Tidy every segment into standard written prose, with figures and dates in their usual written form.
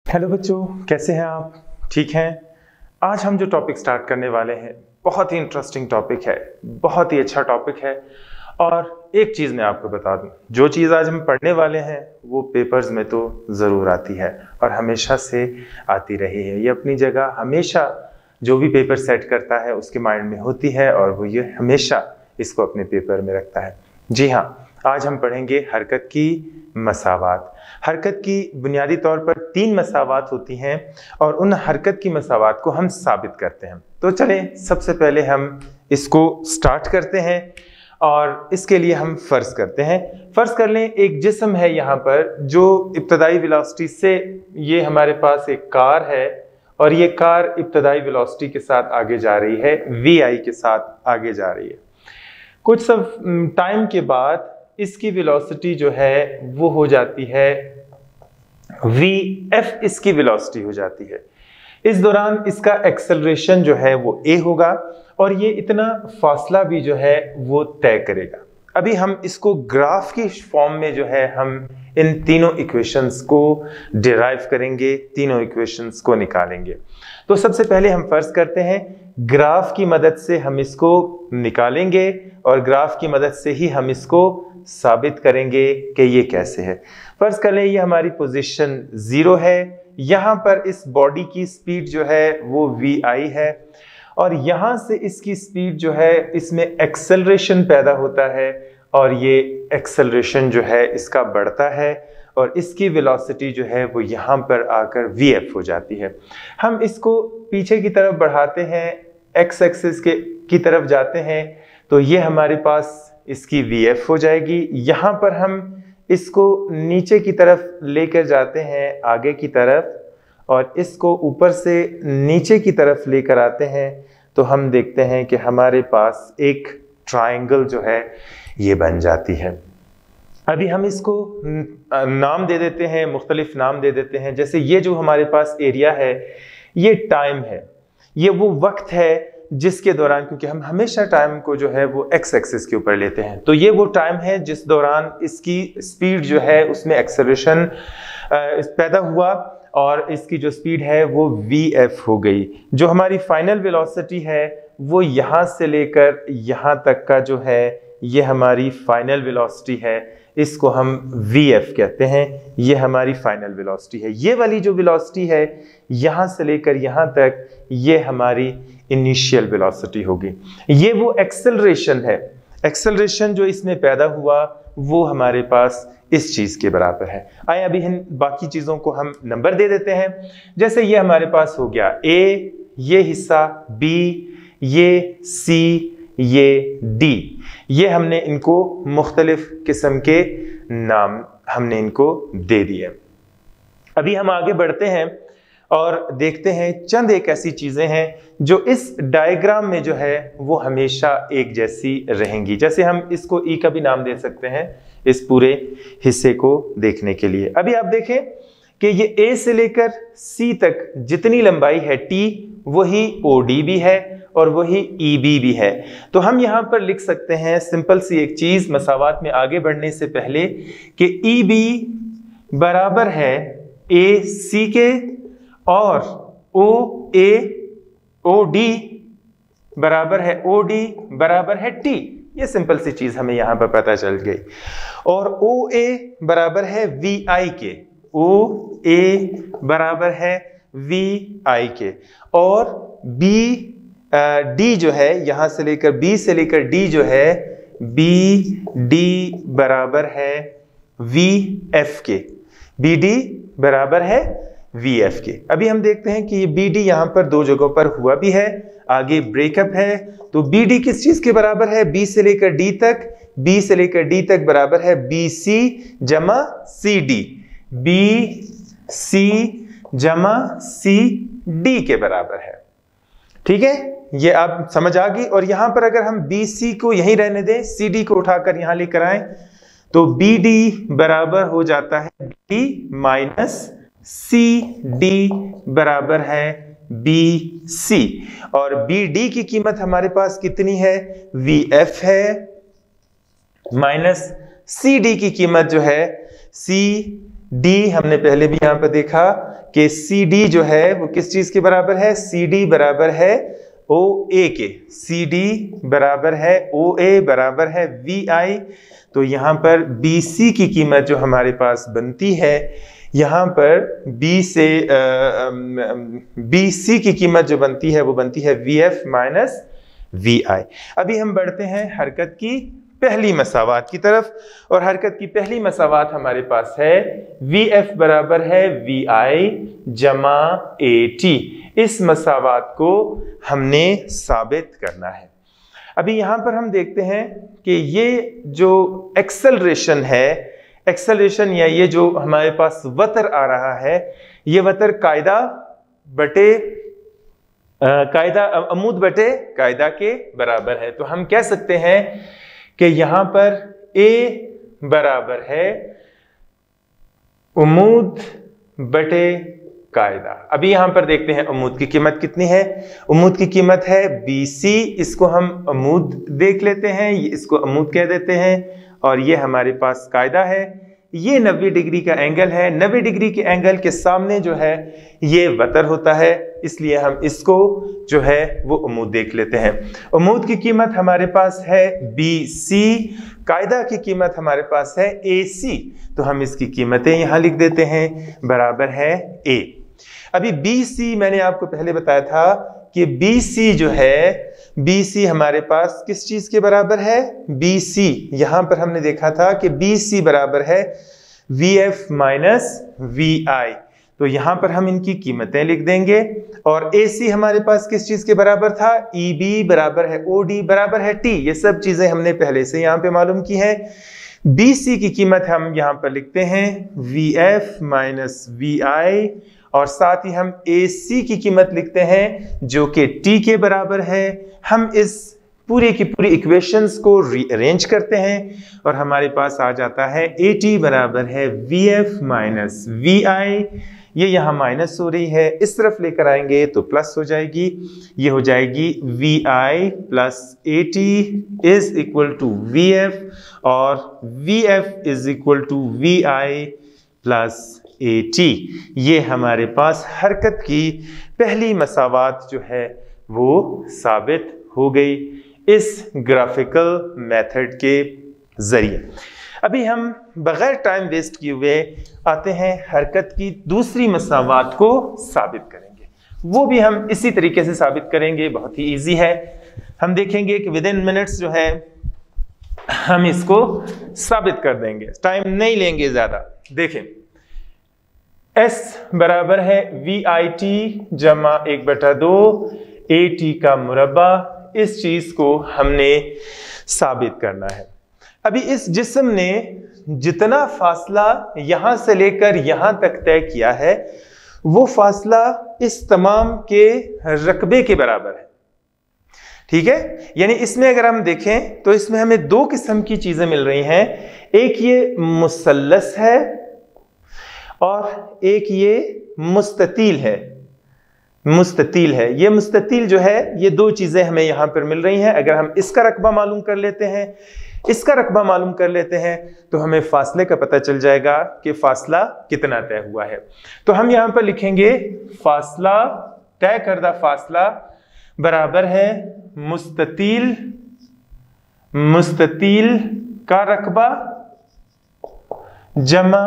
Hello बच्चों, कैसे हैं आप? ठीक हैं? आज हम जो टॉपिक स्टार्ट करने वाले हैं बहुत ही इंटरेस्टिंग टॉपिक है, बहुत ही अच्छा टॉपिक है। और एक चीज़ मैं आपको बता दूं, जो चीज़ आज हम पढ़ने वाले हैं वो पेपर्स में तो ज़रूर आती है और हमेशा से आती रही है। ये अपनी जगह हमेशा जो भी पेपर सेट करता है उसके माइंड में होती है और वो ये हमेशा इसको अपने पेपर में रखता है। जी हाँ, आज हम पढ़ेंगे हरकत की मसावात। हरकत की बुनियादी तौर पर 3 मसावात होती हैं और उन हरकत की मसावात को हम साबित करते हैं। तो चलें, सबसे पहले हम इसको स्टार्ट करते हैं और इसके लिए हम फर्ज करते हैं। फर्ज कर लें एक जिस्म है यहाँ पर जो इब्तदाई वेलोसिटी से, ये हमारे पास एक कार है और ये कार इब्तदाई वेलोसिटी के साथ आगे जा रही है, वी.आई. के साथ आगे जा रही है। कुछ सब टाइम के बाद इसकी वेलोसिटी जो है वो हो जाती है v/f, इसकी वेलोसिटी हो जाती है। इस दौरान इसका एक्सेलरेशन जो है वो a होगा और ये इतना फासला भी जो है वो तय करेगा। अभी हम इसको ग्राफ की फॉर्म में जो है हम इन तीनों इक्वेशंस को डिराइव करेंगे, तीनों इक्वेशंस को निकालेंगे। तो सबसे पहले हम फर्ज करते हैं ग्राफ की मदद से हम इसको निकालेंगे और ग्राफ की मदद से ही हम इसको साबित करेंगे कि ये कैसे है। फर्ज कर लें ये हमारी पोजीशन 0 है, यहाँ पर इस बॉडी की स्पीड जो है वो v.i. है और यहाँ से इसकी स्पीड जो है इसमें एक्सेलरेशन पैदा होता है और ये एक्सेलरेशन जो है इसका बढ़ता है और इसकी वेलोसिटी जो है वो यहाँ पर आकर v/f हो जाती है। हम इसको पीछे की तरफ बढ़ाते हैं, x एक्सिस की तरफ जाते हैं तो ये हमारे पास इसकी v/f हो जाएगी। यहाँ पर हम इसको नीचे की तरफ लेकर जाते हैं, आगे की तरफ, और इसको ऊपर से नीचे की तरफ लेकर आते हैं तो हम देखते हैं कि हमारे पास एक ट्रायंगल जो है ये बन जाती है। अभी हम इसको नाम दे देते हैं, मुख्तलिफ नाम दे देते हैं। जैसे ये जो हमारे पास एरिया है ये टाइम है, ये वो वक्त है जिसके दौरान, क्योंकि हम हमेशा टाइम को जो है वो एक्स एक्सिस के ऊपर लेते हैं, तो ये वो टाइम है जिस दौरान इसकी स्पीड जो है उसमें एक्सेलरेशन पैदा हुआ और इसकी जो स्पीड है वो v/f हो गई। जो हमारी फाइनल वेलोसिटी है वो यहाँ से लेकर यहाँ तक का जो है ये हमारी फाइनल वेलोसिटी है, इसको हम v/f कहते हैं। ये हमारी फाइनल वेलोसिटी है। ये वाली जो वेलोसिटी है यहाँ से लेकर यहाँ तक ये हमारी इनिशियल वेलोसिटी होगी। ये वो एक्सेलरेशन है, एक्सेलरेशन जो इसमें पैदा हुआ वो हमारे पास इस चीज के बराबर है। आइए अभी इन बाकी चीजों को हम नंबर दे देते हैं। जैसे ये हमारे पास हो गया a, ये हिस्सा b, ये c, ये d, ये हमने इनको मुख्तलिफ किस्म के नाम हमने इनको दे दिए। अभी हम आगे बढ़ते हैं और देखते हैं चंद एक ऐसी चीजें हैं जो इस डायग्राम में जो है वो हमेशा एक जैसी रहेंगी। जैसे हम इसको ई का भी नाम दे सकते हैं इस पूरे हिस्से को देखने के लिए। अभी आप देखें कि ये ए से लेकर सी तक जितनी लंबाई है टी, वही OD भी है और वही EB भी है। तो हम यहाँ पर लिख सकते हैं सिंपल सी एक चीज मसावात में आगे बढ़ने से पहले कि EB बराबर है AC के और OD बराबर है OD बराबर है T। ये सिंपल सी चीज हमें यहाँ पर पता चल गई। और OA बराबर है VI के, OA बराबर है VI के, और D जो है यहाँ से लेकर B से लेकर D जो है BD बराबर है VF के, BD बराबर है VF के। अभी हम देखते हैं कि ये BD यहाँ पर दो जगहों पर हुआ भी है, आगे ब्रेकअप है। तो BD किस चीज के बराबर है? B से लेकर D तक, B से लेकर D तक बराबर है BC जमा CD, BC जमा CD के बराबर है। ठीक है, ये आप समझ आ गई। और यहां पर अगर हम BC को यहीं रहने दें, CD को उठाकर यहां लेकर आए तो BD बराबर हो जाता है BD माइनस CD बराबर है BC। और BD की कीमत हमारे पास कितनी है? VF है, माइनस CD की कीमत जो है C डी हमने पहले भी यहां पर देखा कि सी डी जो है वो किस चीज के बराबर है, सी डी बराबर है ओ ए के, सी डी बराबर है ओ ए बराबर है वी आई। तो यहां पर बी सी की कीमत जो हमारे पास बनती है, यहां पर बी से बी सी की कीमत जो बनती है वो बनती है V F minus V I. अभी हम बढ़ते हैं हरकत की पहली मसावात की तरफ, और हरकत की पहली मसावात हमारे पास है वी एफ बराबर है वी आई जमा ए टी। इस मसावात को हमने साबित करना है। अभी यहां पर हम देखते हैं कि ये जो एक्सेलरेशन है, एक्सेलरेशन या ये जो हमारे पास वतर आ रहा है, ये वतर कायदा बटे कायदा अमूद बटे कायदा के बराबर है। तो हम कह सकते हैं कि यहां पर A बराबर है उमूद बटे कायदा। अभी यहां पर देखते हैं उमूद की कीमत कितनी है। उमूद की कीमत है BC, इसको हम अमूद देख लेते हैं, इसको अमूद कह देते हैं, और ये हमारे पास कायदा है। ये 90 डिग्री का एंगल है। 90 डिग्री के एंगल के सामने जो है ये वतर होता है, इसलिए हम इसको जो है वो उमूद देख लेते हैं। उमूद की कीमत हमारे पास है BC, कायदा की कीमत हमारे पास है AC। तो हम इसकी कीमतें यहां लिख देते हैं, बराबर है A। अभी BC मैंने आपको पहले बताया था कि BC जो है, BC हमारे पास किस चीज के बराबर है, BC यहां पर हमने देखा था कि BC बराबर है VF माइनस VI। तो यहां पर हम इनकी कीमतें लिख देंगे, और AC हमारे पास किस चीज के बराबर था, EB बराबर है OD बराबर है T। ये सब चीजें हमने पहले से यहां पे मालूम की है। BC की कीमत हम यहां पर लिखते हैं VF माइनस VI, और साथ ही हम AC की कीमत लिखते हैं जो कि T के बराबर है। हम इस पूरी की पूरी इक्वेशंस को रीअरेंज करते हैं और हमारे पास आ जाता है AT बराबर है VF माइनस VI। ये यहाँ माइनस हो रही है, इस तरफ लेकर आएंगे तो प्लस हो जाएगी। ये हो जाएगी VI plus AT is equal to VF, और VF is equal to VI plus AT। ये हमारे पास हरकत की पहली मसावात जो है वो साबित हो गई इस ग्राफिकल मेथड के जरिए। अभी हम बगैर टाइम वेस्ट किए हुए आते हैं हरकत की दूसरी मसावात को साबित करेंगे। वो भी हम इसी तरीके से साबित करेंगे, बहुत ही इजी है। हम देखेंगे कि विद इन मिनट्स जो है हम इसको साबित कर देंगे, टाइम नहीं लेंगे ज्यादा। देखें, S बराबर है VIT जमा 1/2 AT का मुरब्बा। इस चीज को हमने साबित करना है। अभी इस जिस्म ने जितना फासला यहां से लेकर यहां तक तय किया है, वो फासला इस तमाम के रकबे के बराबर है। ठीक है, यानी इसमें अगर हम देखें तो इसमें हमें दो किस्म की चीजें मिल रही हैं। एक ये मुसल्लस है और एक ये मुस्ततील है। मुस्ततील है, ये मुस्ततील जो है, ये दो चीजें हमें यहां पर मिल रही हैं। अगर हम इसका रकबा मालूम कर लेते हैं, इसका रकबा मालूम कर लेते हैं, तो हमें फासले का पता चल जाएगा कि फासला कितना तय हुआ है। तो हम यहां पर लिखेंगे फासला, तय करदा फासला बराबर है मुस्ततील, मुस्ततील का रकबा जमा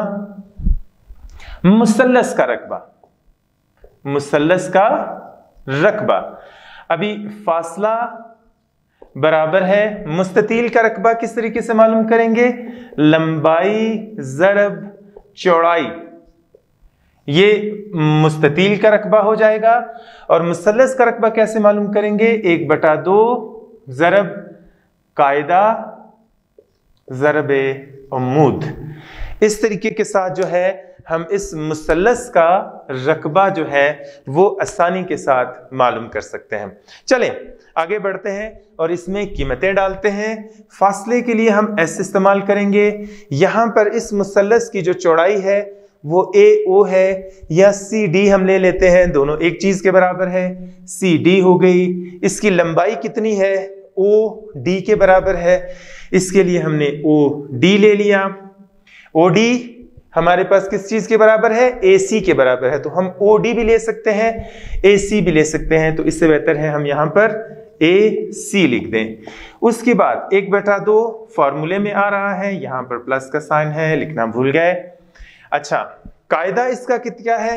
मुसल्लस का रकबा, मुसल्लस का रकबा। अभी फासला बराबर है मुस्ततील का रकबा किस तरीके से मालूम करेंगे, लंबाई ज़रब चौड़ाई, ये मुस्ततील का रकबा हो जाएगा। और मुसल्लस का रकबा कैसे मालूम करेंगे, 1/2 ज़रब कायदा ज़रब उम्मूद। इस तरीके के साथ जो है हम इस मुसल्लस का रकबा जो है वो आसानी के साथ मालूम कर सकते हैं। चलें आगे बढ़ते हैं और इसमें कीमतें डालते हैं। फासले के लिए हम S इस्तेमाल करेंगे। यहां पर इस मुसल्लस की जो चौड़ाई है वो AO है, या CD हम ले लेते हैं, दोनों एक चीज के बराबर है, CD हो गई। इसकी लंबाई कितनी है, OD के बराबर है, इसके लिए हमने OD ले लिया। OD हमारे पास किस चीज के बराबर है, AC के बराबर है। तो हम OD भी ले सकते हैं, AC भी ले सकते हैं। तो इससे बेहतर है हम यहाँ पर AC लिख दें। उसके बाद 1/2 फॉर्मूले में आ रहा है, यहाँ पर प्लस का साइन है, लिखना भूल गए। अच्छा, कायदा इसका क्या है,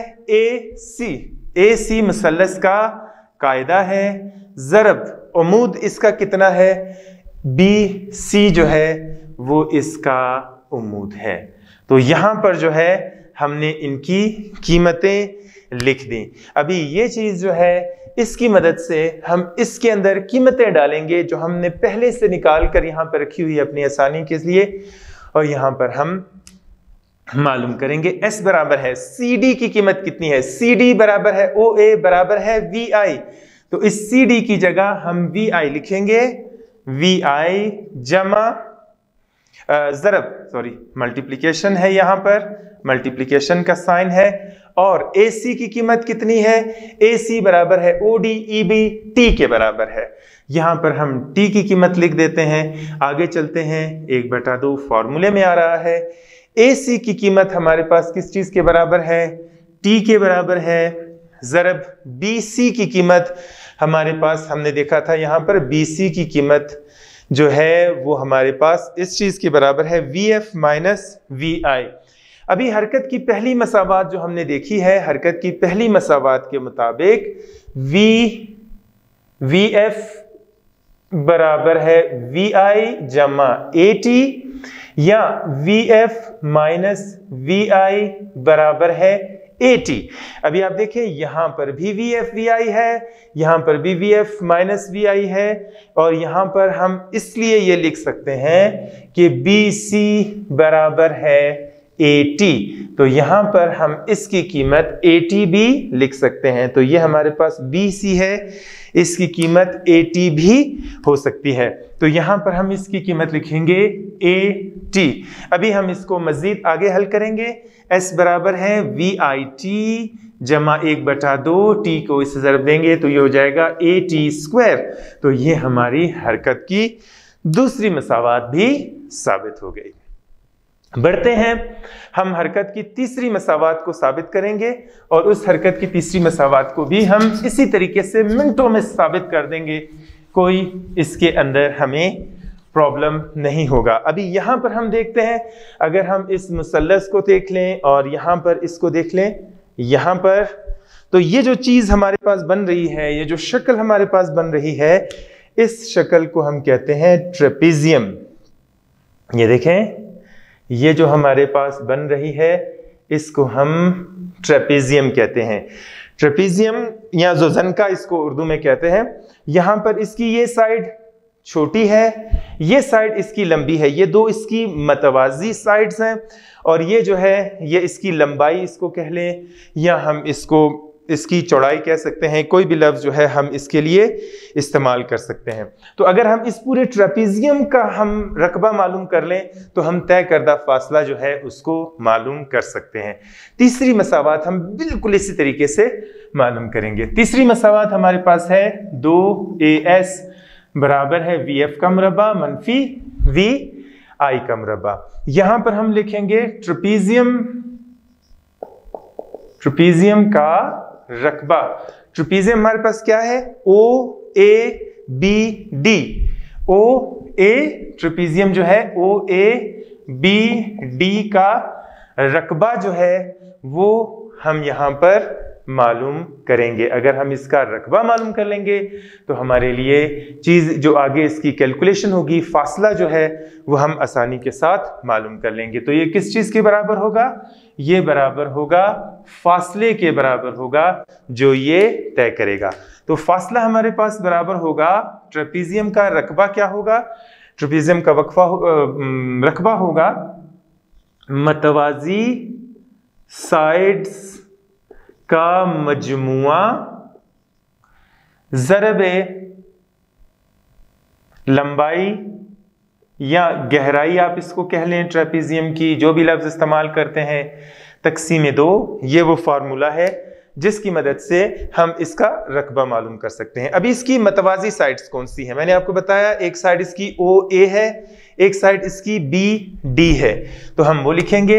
AC मुसल्लस का कायदा है। ज़रब उमूद इसका कितना है, BC जो है वो इसका उमूद है। तो यहां पर जो है हमने इनकी कीमतें लिख दी। अभी ये चीज जो है इसकी मदद से हम इसके अंदर कीमतें डालेंगे जो हमने पहले से निकाल कर यहां पर रखी हुई है अपनी आसानी के लिए, और यहां पर हम मालूम करेंगे। S बराबर है CD की कीमत कितनी है, CD बराबर है OA बराबर है VI। तो इस CD की जगह हम VI लिखेंगे, VI जमा मल्टीप्लिकेशन है, यहां पर मल्टीप्लिकेशन का साइन है। और AC की कीमत कितनी है, AC बराबर है OD EB T के बराबर है। यहां पर हम T की कीमत लिख देते हैं। आगे चलते हैं, 1/2 फॉर्मूले में आ रहा है। AC की कीमत हमारे पास किस चीज के बराबर है, T के बराबर है। ज़रब BC की कीमत हमारे पास हमने देखा था, यहां पर BC की कीमत जो है वो हमारे पास इस चीज के बराबर है, VF माइनस VI। अभी हरकत की पहली मसावात जो हमने देखी है, हरकत की पहली मसावात के मुताबिक VF बराबर है VI जमा AT, या VF माइनस VI बराबर है AT। अभी आप देखें यहां पर भी VF VI है, यहां पर भी VF माइनस VI है, और यहां पर हम इसलिए ये लिख सकते हैं कि BC बराबर है AT। तो यहां पर हम इसकी कीमत AT भी लिख सकते हैं। तो ये हमारे पास BC है, इसकी कीमत AT भी हो सकती है। तो यहां पर हम इसकी कीमत लिखेंगे AT। अभी हम इसको मजीद आगे हल करेंगे। S बराबर है VIT जमा 1/2, T को इससे ज़रब देंगे तो ये हो जाएगा AT²। तो ये हमारी हरकत की दूसरी मसावात भी साबित हो गई। बढ़ते हैं, हम हरकत की तीसरी मसावात को साबित करेंगे, और उस हरकत की तीसरी मसावात को भी हम इसी तरीके से मिनटों में साबित कर देंगे, कोई इसके अंदर हमें प्रॉब्लम नहीं होगा। अभी यहां पर हम देखते हैं, अगर हम इस मुसल्लस को देख लें और यहां पर इसको देख लें, यहां पर तो ये जो चीज हमारे पास बन रही है, ये जो शक्ल हमारे पास बन रही है, इस शक्ल को हम कहते हैं ट्रेपीजियम। ये देखें, ये जो हमारे पास बन रही है इसको हम ट्रेपीजियम कहते हैं। ट्रेपीजियम या जोजनका इसको उर्दू में कहते हैं। यहां पर इसकी ये साइड छोटी है, ये साइड इसकी लंबी है, ये दो इसकी मतवाजी साइड्स हैं, और ये जो है ये इसकी लंबाई इसको कह लें, या हम इसको इसकी चौड़ाई कह सकते हैं। कोई भी लफ्ज़ जो है हम इसके लिए इस्तेमाल कर सकते हैं। तो अगर हम इस पूरे ट्रेपीजियम का हम रकबा मालूम कर लें तो हम तय करदा फासला जो है उसको मालूम कर सकते हैं। तीसरी मसावात हम बिल्कुल इसी तरीके से मालूम करेंगे। तीसरी मसावात हमारे पास है 2AS बराबर है VF का मुरब्बा मनफी VI का मुरब्बा। यहां पर हम लिखेंगे ट्रेपीजियम का रकबा। ट्रेपीजियम हमारे पास क्या है, OABD। OA ट्रेपीजियम जो है OABD का रकबा जो है वो हम यहां पर मालूम करेंगे। अगर हम इसका रकबा मालूम कर लेंगे तो हमारे लिए चीज जो आगे इसकी कैलकुलेशन होगी, फासला जो है वो हम आसानी के साथ मालूम कर लेंगे। तो ये किस चीज के बराबर होगा, ये बराबर होगा फासले के बराबर होगा जो ये तय करेगा। तो फासला हमारे पास बराबर होगा, ट्रेपीजियम का रकबा क्या होगा, ट्रेपीजियम का रकबा होगा मतवाजी साइड्स का मजमुआ ज़रबे लंबाई या गहराई, आप इसको कह लें ट्रेपीजियम की, जो भी लफ्ज़ इस्तेमाल करते हैं, तकसीम 2। ये वो फार्मूला है जिसकी मदद से हम इसका रकबा मालूम कर सकते हैं। अभी इसकी मतवाजी साइड्स कौन सी हैं? मैंने आपको बताया एक साइड इसकी OA है, एक साइड इसकी BD है, तो हम वो लिखेंगे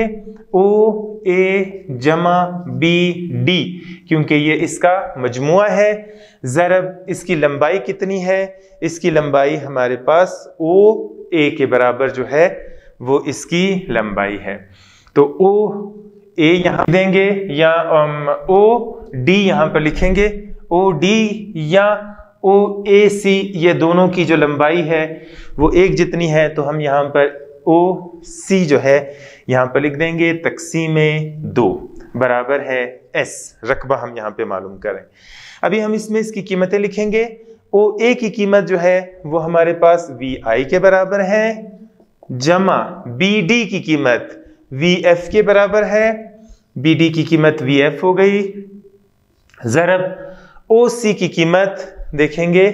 OA जमा BD, क्योंकि ये इसका मजमुआ है। ज़रब इसकी लंबाई कितनी है? इसकी लंबाई हमारे पास OA के बराबर जो है वो इसकी लंबाई है। तो OA यहाँ देंगे या OD यहाँ पर लिखेंगे, OD या OAC, ये दोनों की जो लंबाई है वो एक जितनी है, तो हम यहाँ पर OC जो है यहाँ पर लिख देंगे तक़सीमे 2 बराबर है S। रकबा हम यहाँ पे मालूम करें। अभी हम इसमें इसकी कीमतें लिखेंगे। OA की कीमत जो है वो हमारे पास VI के बराबर है, जमा BD की कीमत VF के बराबर है, BD की कीमत VF हो गई, ज़रब OC की कीमत देखेंगे,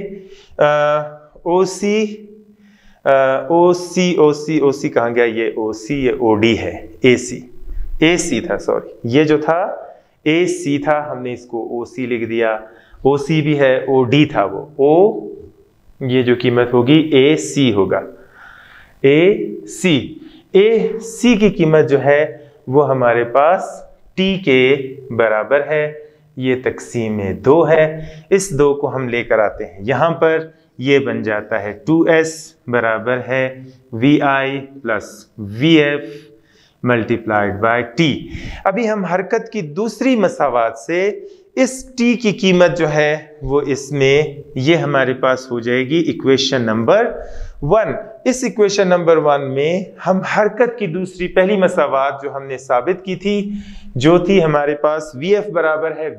OC कहाँ गया? ये OC, ये OD है, AC था, सॉरी, ये जो था AC था, हमने इसको OC लिख दिया। OC भी है, OD था वो ये जो कीमत होगी AC होगा, AC की कीमत जो है वो हमारे पास T के बराबर है, ये तक़सीमे 2 है। इस 2 को हम लेकर आते हैं यहाँ पर, ये बन जाता है 2S बराबर है VI plus VF multiplied by T। अभी हम हरकत की दूसरी मसावात से इस T की कीमत जो है वो इसमें ये हमारे पास हो जाएगी इक्वेशन नंबर 1। इस इक्वेशन नंबर 1 में हम हरकत की दूसरी पहली मसावात जो हमने साबित की थी, जो थी हमारे पास VF बराबर है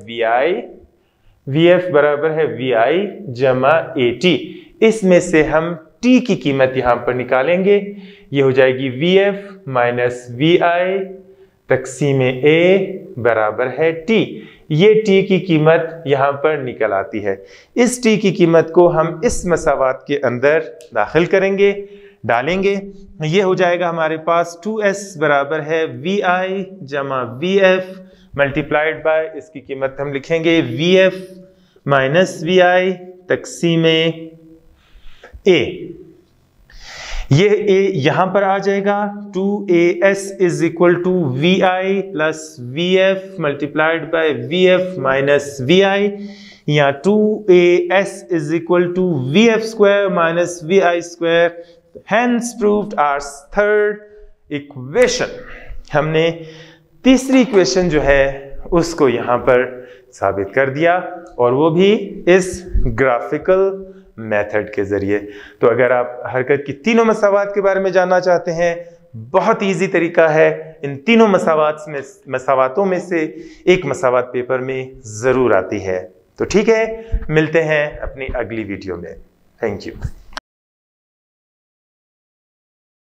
VI जमा AT, इसमें से हम T की कीमत यहाँ पर निकालेंगे। ये हो जाएगी VF माइनस VI तक़सीमे A बराबर है T। ये T की कीमत यहाँ पर निकल आती है। इस T की कीमत को हम इस मसावात के अंदर दाखिल करेंगे, डालेंगे। ये हो जाएगा हमारे पास 2S बराबर है VI जमा VF मल्टीप्लाइड बाय, इसकी कीमत हम लिखेंगे VF माइनस VI तक़सीमे A। ये A यहां पर आ जाएगा, 2AS is equal to VI plus VF multiplied by VF minus VI, या 2AS is equal to VF square minus VI square. Hence proved our third equation. हमने तीसरी equation जो है उसको यहां पर साबित कर दिया, और वो भी इस ग्राफिकल मेथड के जरिए। तो अगर आप हरकत की तीनों मसावात के बारे में जानना चाहते हैं, बहुत इजी तरीका है। इन तीनों मसावातों में से एक मसावात पेपर में जरूर आती है। तो ठीक है, मिलते हैं अपनी अगली वीडियो में। Thank you.